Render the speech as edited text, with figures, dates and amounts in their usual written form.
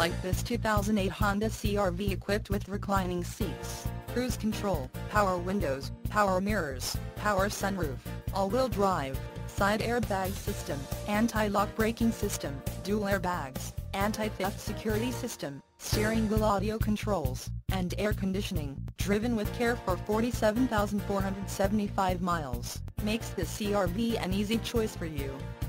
like this 2008 Honda CR-V equipped with reclining seats, cruise control, power windows, power mirrors, power sunroof, all-wheel drive, side airbag system, anti-lock braking system, dual airbags, anti-theft security system, steering wheel audio controls, and air conditioning, driven with care for 47,475 miles, makes the CR-V an easy choice for you.